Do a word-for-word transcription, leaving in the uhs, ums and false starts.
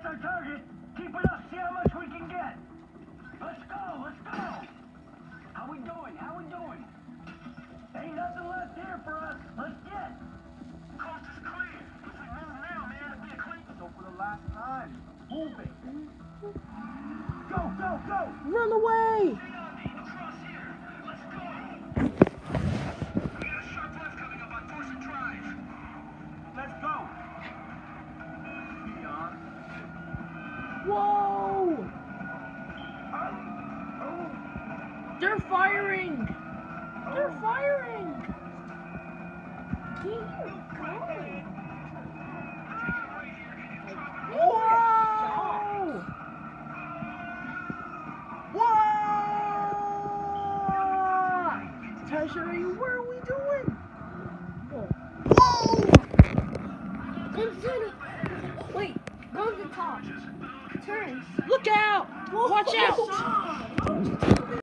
That's our target. Keep it up. See how much we can get. Let's go. Let's go. How we doing? How we doing? Ain't nothing left here for us. Let's get. Coast is clear. If we move now, man, it'll be a clean. So for the last time, move it. Go, go, go. Run away. Stay on me. Across here. Let's go. We got a sharp left coming up on Dorset Drive. Let's go. Beyond. Whoa! Oh. Oh. They're firing! They're firing! Whoa! Whoa! Treasury, what are we doing? Whoa! Continue. Wait, go to the top. Turn. Look out! Watch out!